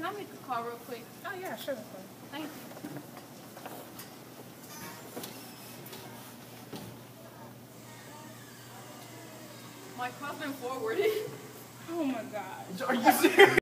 I make a call real quick? Oh, yeah, sure. Thank you. My call's been forwarded. Oh, my God. Are you serious?